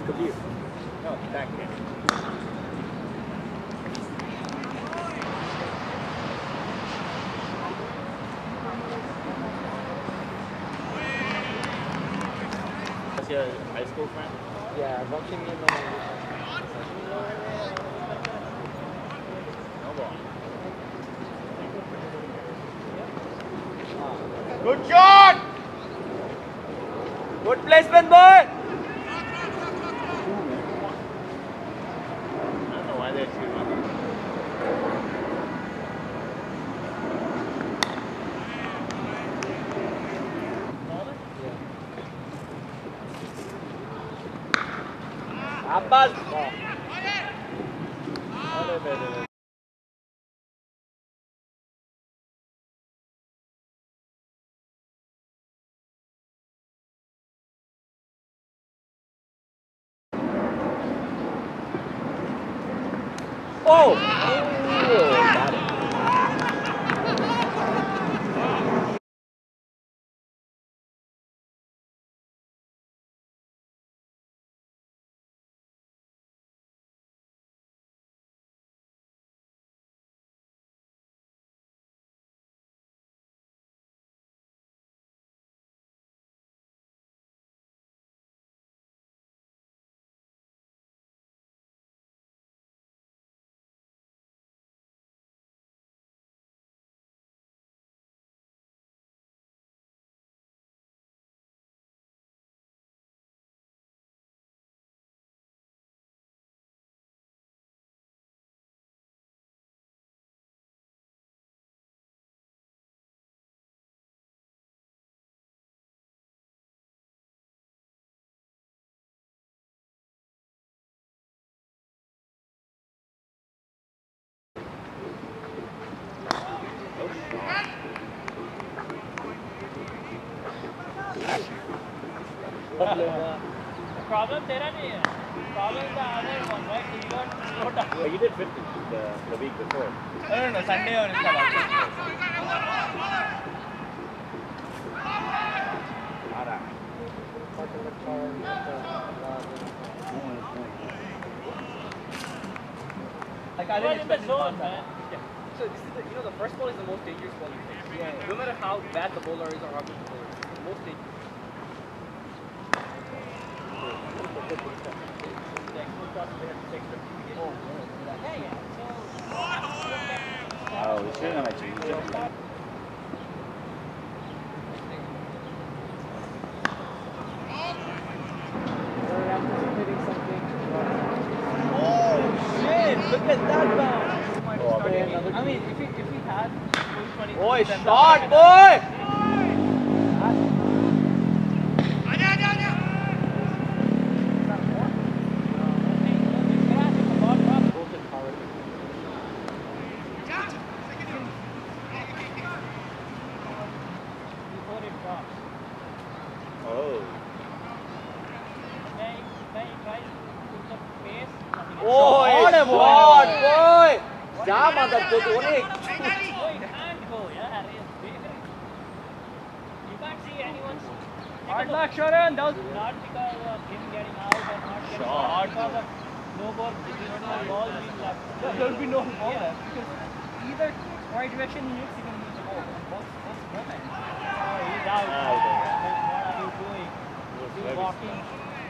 Leave. No, back there. That's your high school friend? Yeah, watching me in the No ball. Good shot! Good placement, boy! I don't know why they're shooting. Abbas! Oh! Got it. Problem तेरा नहीं है. Problem the other one, right? You got slowed down. Well, you did 50 the week before. No, Sunday और इसका बाद. Like I didn't expect zone, man. So this is the first ball is the most dangerous ball you face. Yeah. No matter how bad the bowler is or how good the bowler is, it's the most dangerous. Oh, we shouldn't have changed it. Oh shit! Look at that bounce! I mean, if we had 20. Boy, shot, boy! Oh. Oh, what a shot, boy! Jam on that good one. You can't go, yeah. You can't see anyone's. Hard luck, Sharan. That was Not because of him getting out or not getting out, because of no ball, no ball being left. there will be no ball Yeah. left because either right direction he needs, he can use the ball. Both moments. Oh, he's out. Ah, okay. What are you doing? He's walking.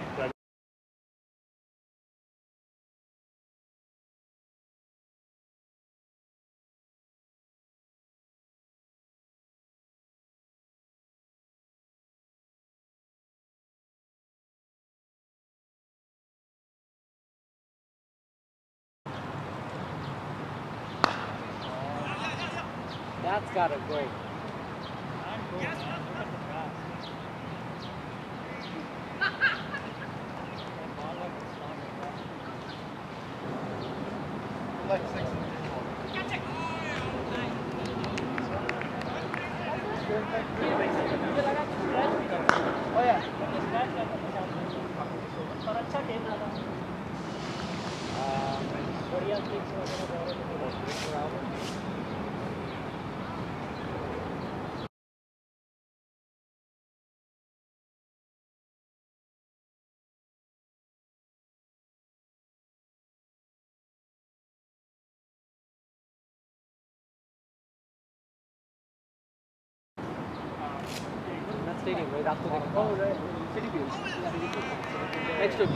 That's gotta go. Can't go, man. Look at the grass. The ball was not Like 6. Oh yeah. पर अच्छा खेल रहा था. बढ़िया kicks वगैरह. stadium, right after the oh right, City View. Next to it.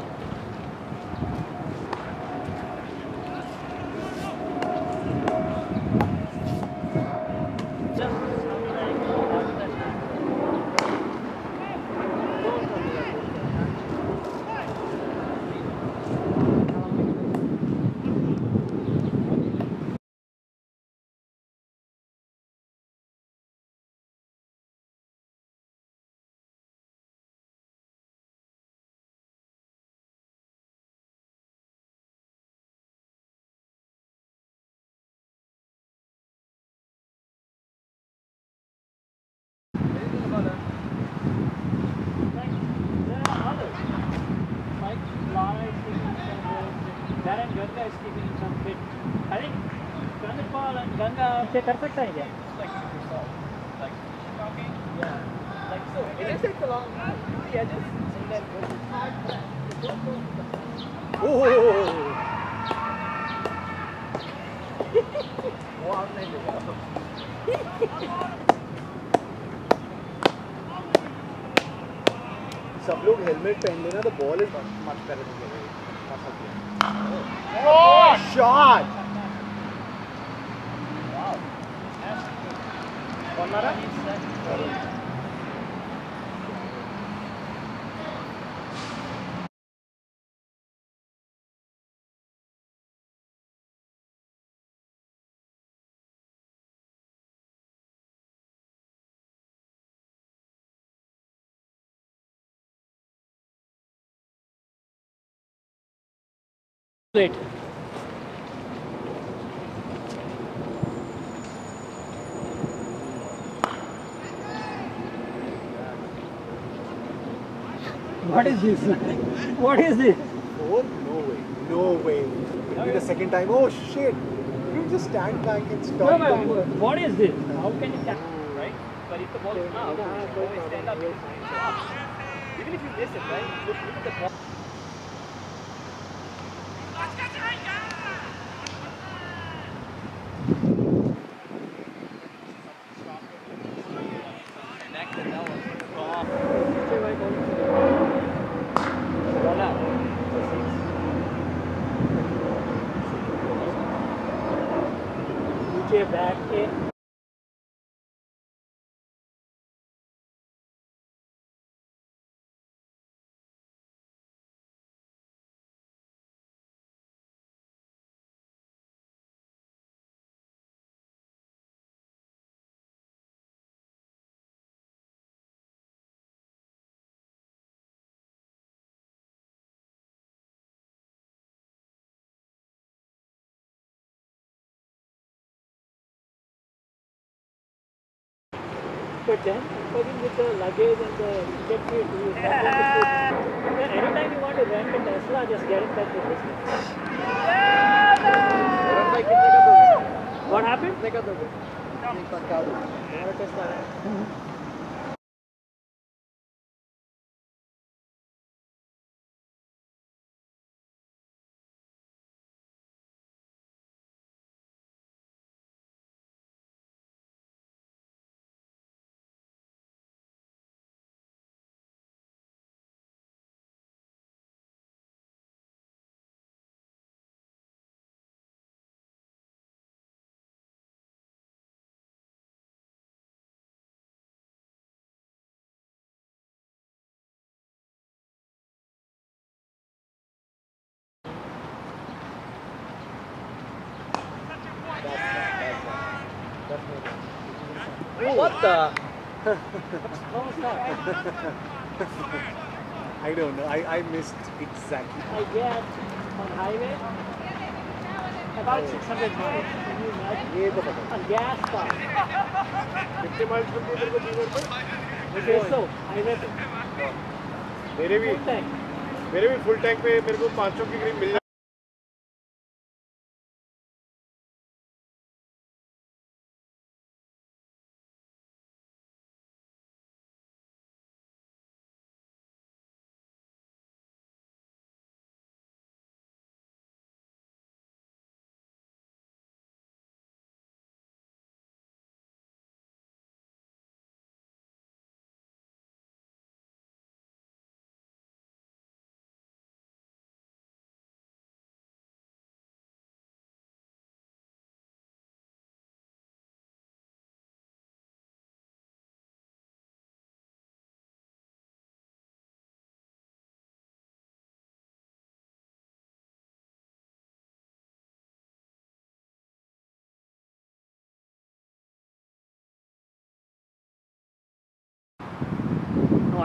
Anything about that? There are others. Like Lara is keeping some Darren Ganga is keeping some fit. I think Chandrapal and Ganga से कर सकता है क्या? Like yourself. Like talking? Yeah. Like so. It just takes a long time to the edges and then when it's hard Oh! वो out नहीं देगा सब लोग हेलमेट पहन लेना तो ball is much better than Oh! Shot कौन मारा? Wait. What is this? What is this? Oh, no way. It'll be the second time. Oh shit! You just stand back and No, stop. but what is this? How can you catch? Right? But if the ball is out, always stand up. Even if you miss it, right? Look at the ball. नीचे बैठ के But then, with the luggage and the ticket fee, you anytime you want to rent a Tesla, just get in touch with this guy. What happened? Tesla. What the? What was that? I don't know. I missed exactly. I get on highway about 600 miles. Can you imagine? ये तो पता On gas car. कितने miles बनती है तेरे को जीवन पर? Peso, highway पे. मेरे भी Full tank. मेरे भी फुल टैंक पे मेरे को 500 की करीब मिल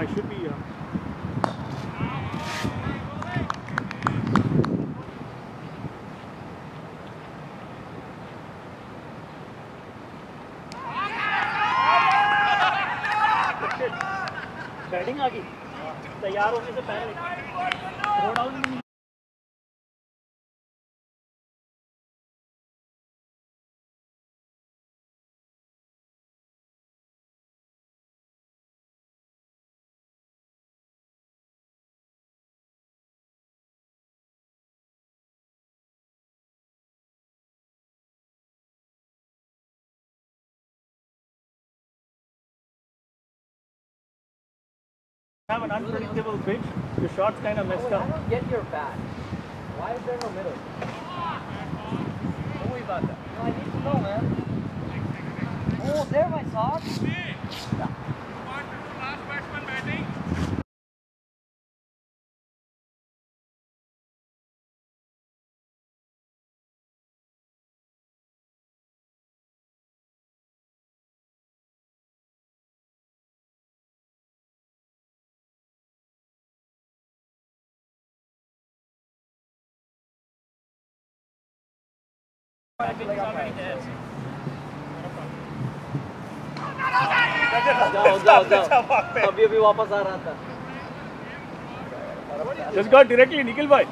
I should be. बैटिंग आ गई तैयार होने से पहले थ्रो डाउन नहीं Have an unpredictable pitch. Your shot's kind of messed I up. don't get your bat. Why is there no middle? Don't worry about that. No, I need to know, man. Oh, there my socks. जाओ अभी वापस आ रहा था Just got directly, Nikhil bhai.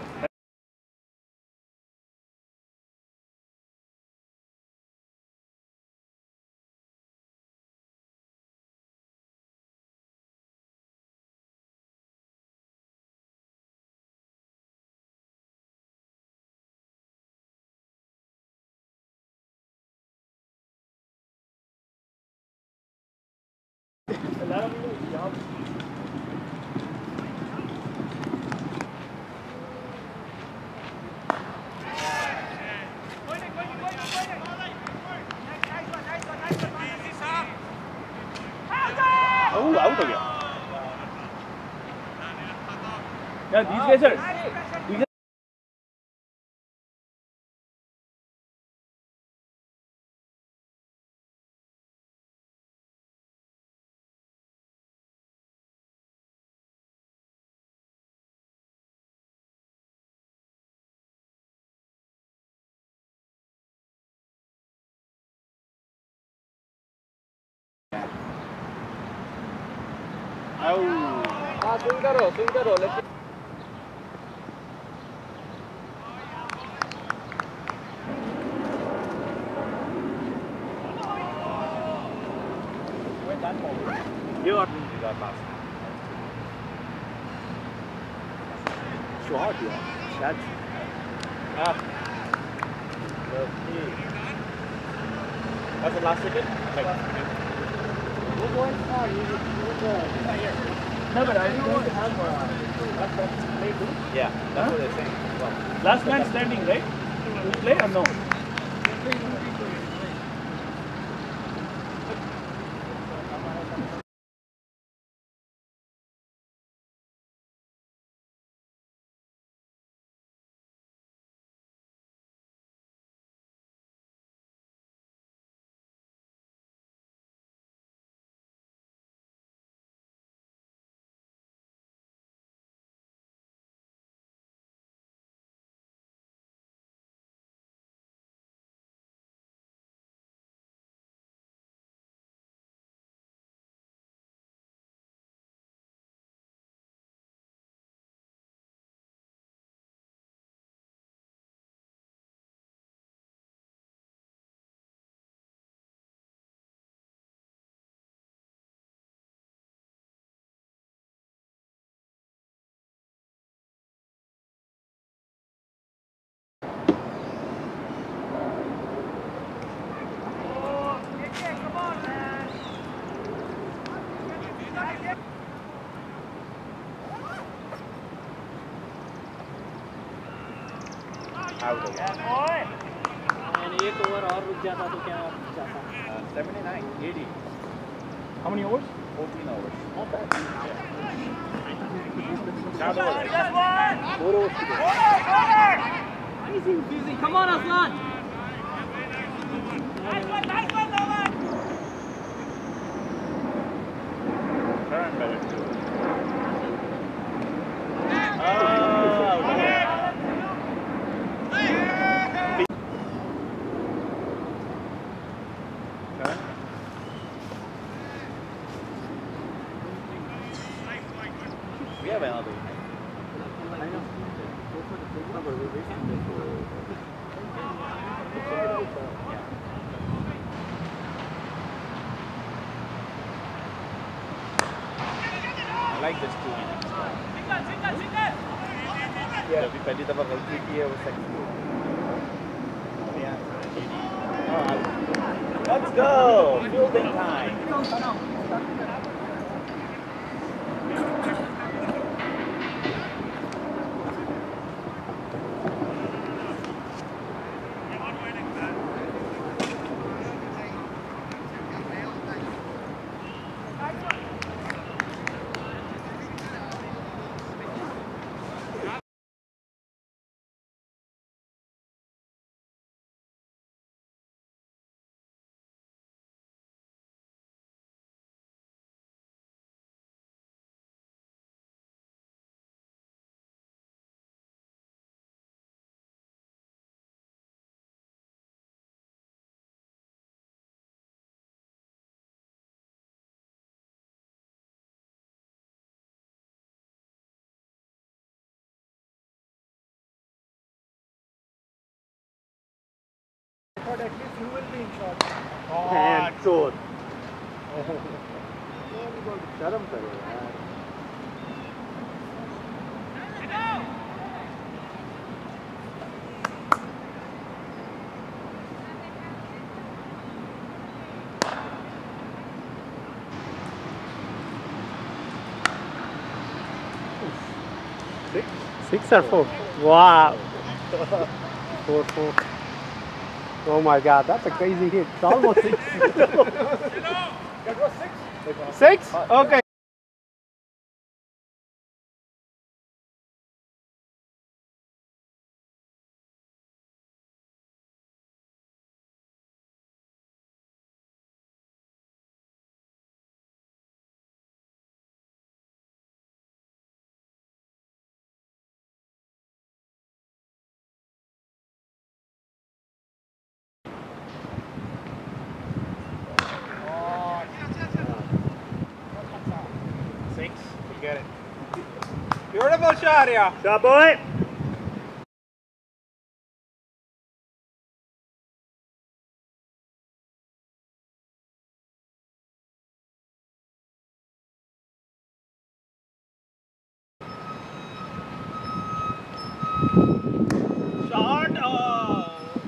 Oh, out again. Yeah, these guys are. हाँ swing करो लेकिन You are Got past. short, yeah. That's. Okay. That's the last ticket? No, but I don't have last man play too. Yeah, that's what they're saying. Well, Last man standing, right? You play or no? out again. and एक over और रुक जाता तो क्या जाता 79, 80. How many overs? 14 overs. not bad Not over. 4 overs to go easy come on Aslan Turn better too. We have another. I know. Go for the big number. We're wasting this for. I like this 2 innings. Yeah. जब भी पहली दफा गलती की है वो second Let's go! Fielding time! But at least you will be in short. And so. शर्म करो यार Six or four? Wow. 4-4. Oh my God, that's a crazy hit. It's almost 6. That was 6. 6? Okay. Get it. Beautiful shot, yeah. Shot, boy. Shot. Oh.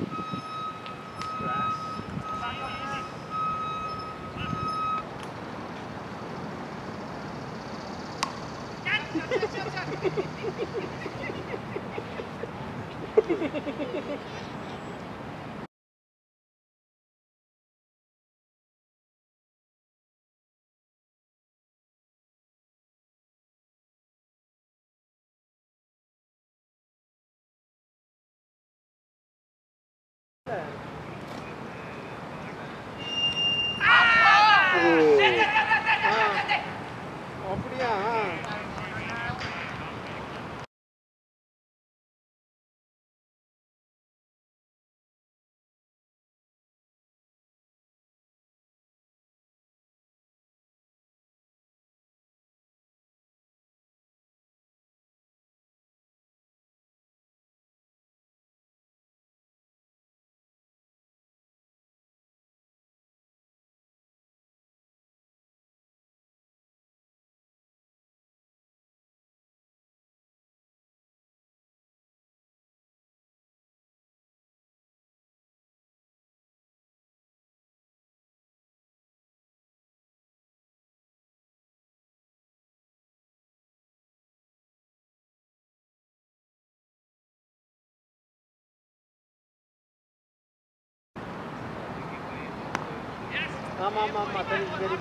That is very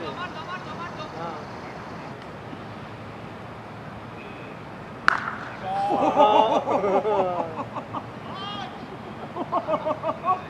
nice.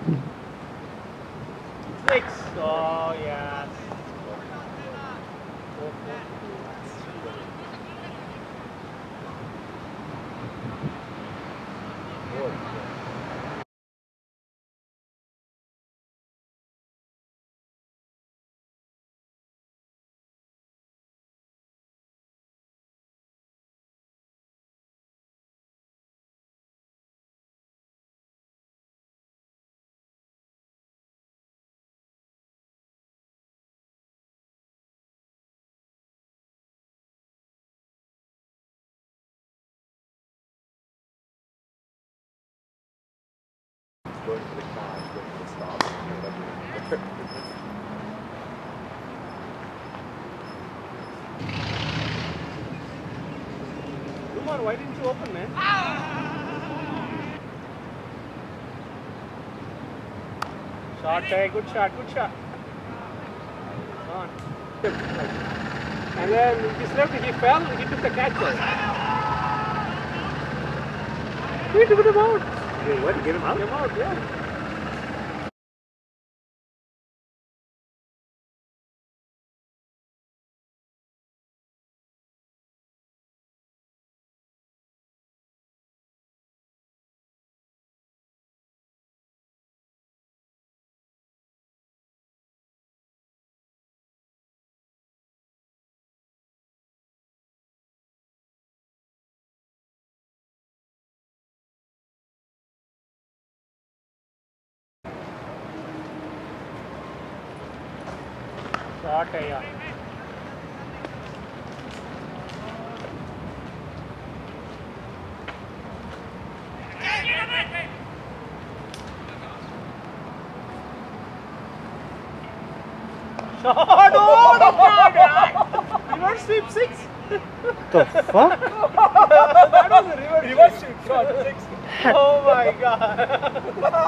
Six. Oh, yes. Going to the cash, going to the stop. Kumar, why didn't you open, man? Shot, hey, good shot, good shot. Come on. And then he slipped, he fell, he took the catch. He took him out. Wait, what? Get him out? Get him out, yeah. Shot, hey, yeah. Shot! Oh, no, God! Reverse sweep 6! The fuck? That was a reverse sweep shot 6. Oh my God!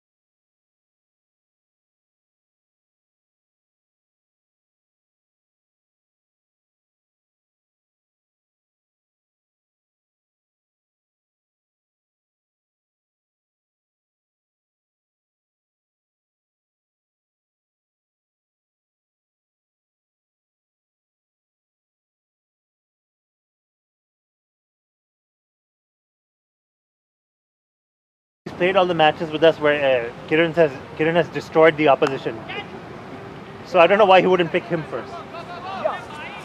He's played all the matches with us where Kiran has destroyed the opposition. So I don't know why he wouldn't pick him first. Yeah.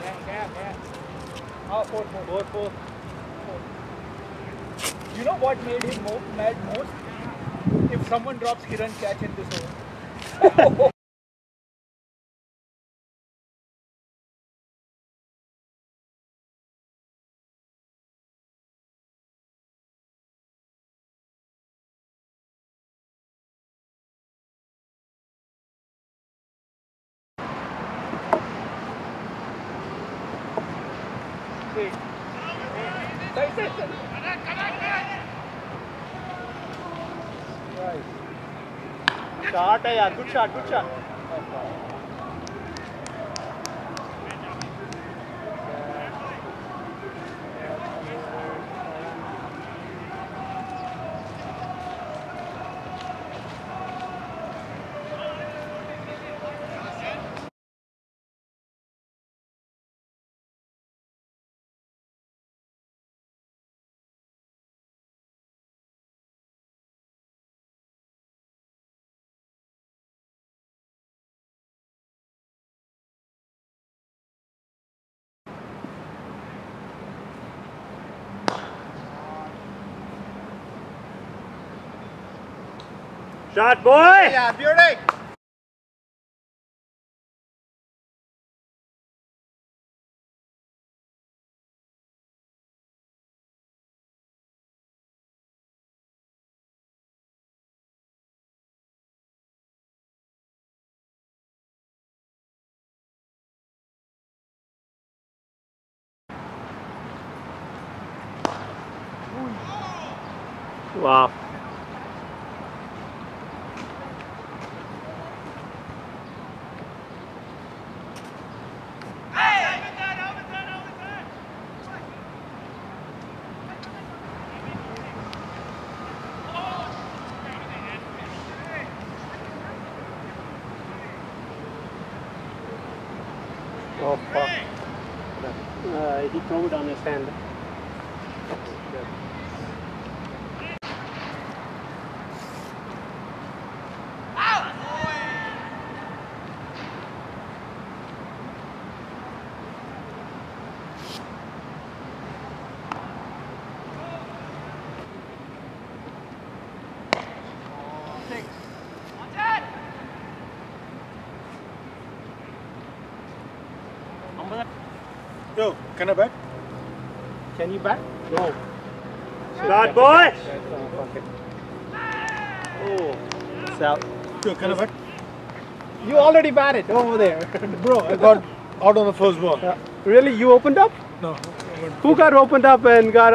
Oh, 4-4. You know what made him mad most? If someone drops Kiran catch in this over. Shot, hey, yeah. Good shot, good shot. Shot, boy! Yeah, beauty! Wow. Oh fuck. He threw it on his hand. Yo, can I bet? Can you bat? No. Start, boy! Oh. So, Yo, can I bet? you already batted over there. Bro, I got out on the first ball. Really? You opened up? No. Who got opened up and got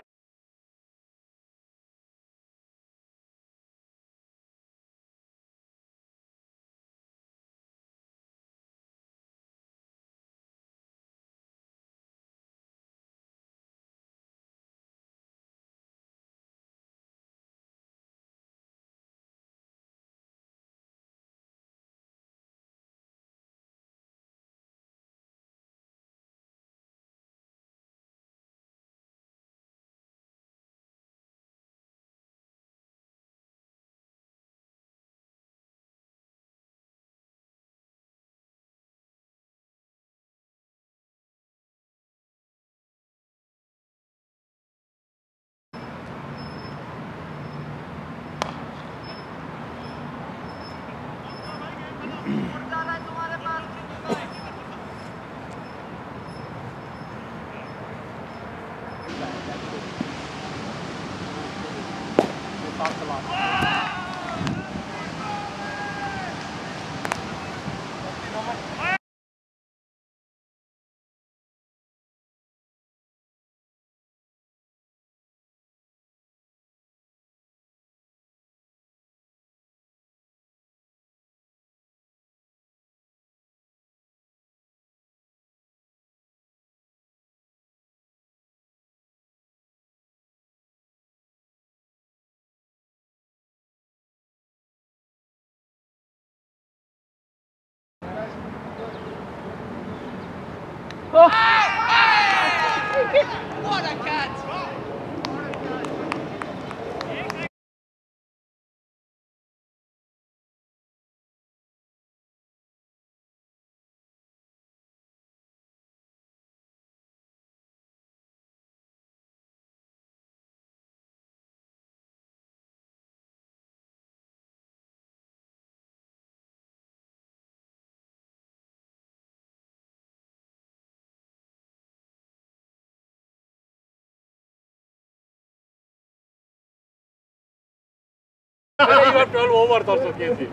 You have 12 overs also, KC.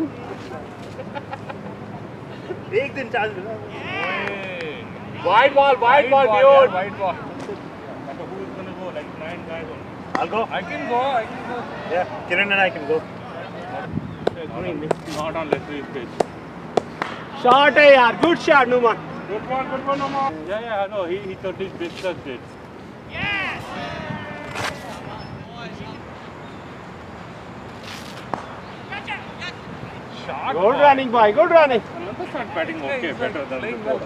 एक दिन चाल Wide ball, dude. Wide ball. So who's gonna go? Like 9 guys only. I'll go. I can go. Yeah, Kiran and I can go. Not on Leslie's pitch. shot? Hey, yaar. Good shot, Numan. Good one, Omar. Yeah, no, he thought his business did. Shot. Good running, boy. Good running. Ananta start batting okay, better than before.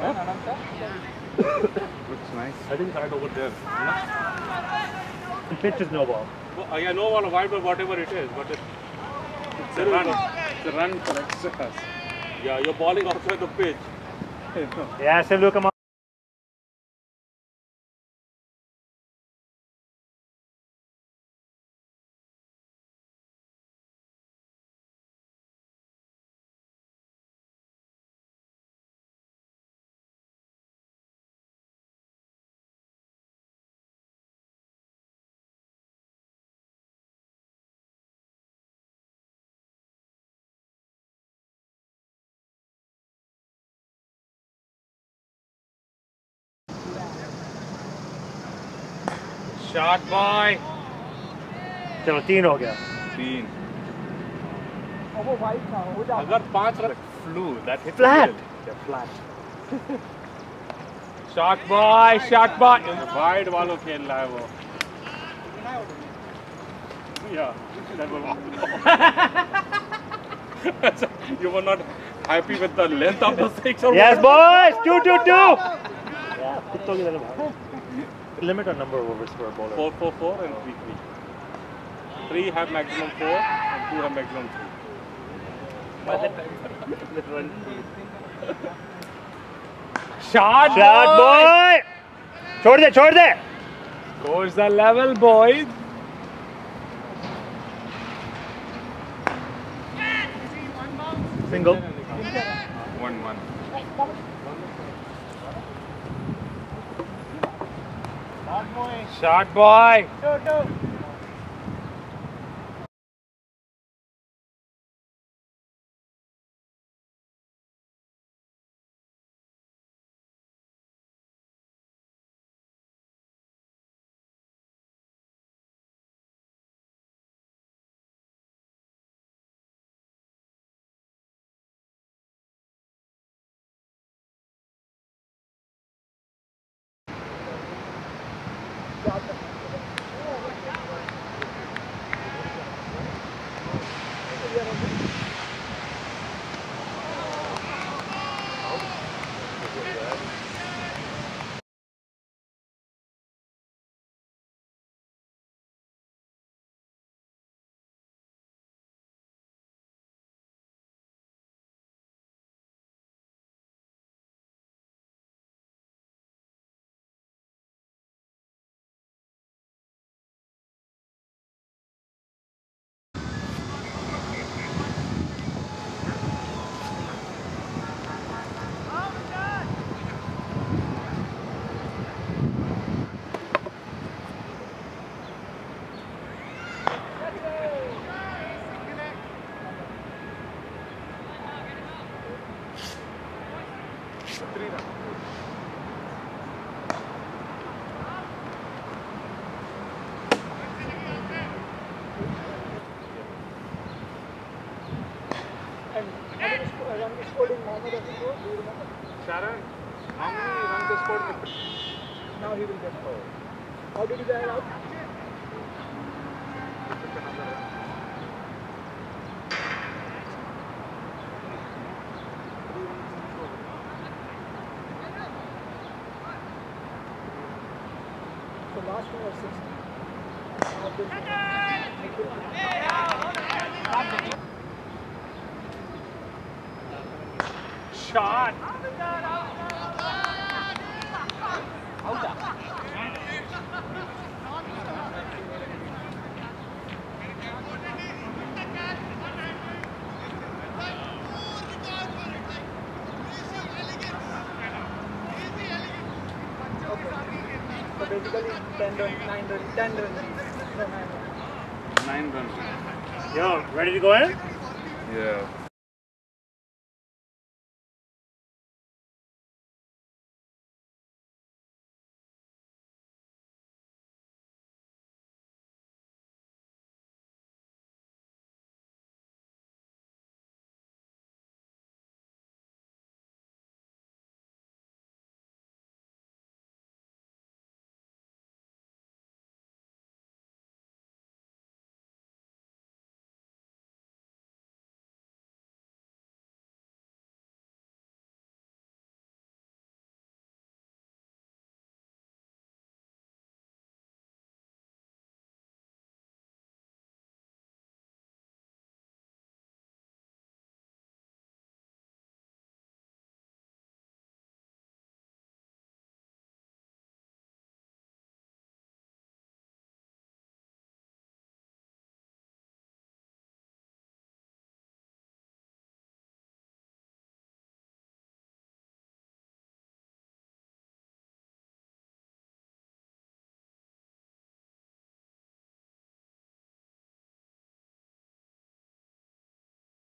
Looks nice. I think right over there. The pitch is no ball. Yeah, no ball, wide ball, whatever it is, but it's a run. It's a run for extras. Yeah, you're balling outside the pitch. Yeah, Sillu, come on. Shot boy. चलो 3 हो गया. 3. वो white था हो जा अगर 5 run flew, that hit Flat. Yeah, flat. Shot boy. Wide वालों खेल रहा है वो. Yeah, that was you were not happy with the length of the 6 or Yes, boys. 2-2-2. Limit on number of overs for a bowler. 4, 4, 4 and 3, 3. 3 have maximum 4 and 2 have maximum 3. Shot boy! Chhod de! Goes the level, boys. Single. 1-1. Shot boy. Sharon, how many runs they scored? Now he will get fouled. How did he get out? So last one was 60. Shot. So basically 10 runs, 9 runs, 10 runs. No, 9 runs. 9 runs. Yo, ready to go in? Yeah.